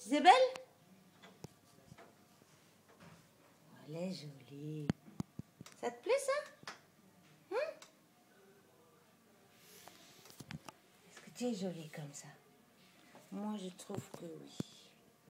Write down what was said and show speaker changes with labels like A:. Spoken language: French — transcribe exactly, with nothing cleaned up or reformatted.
A: Isabelle? Elle est jolie. Ça te plaît, ça? Hein? Est-ce que tu es jolie comme ça? Moi, je trouve que oui.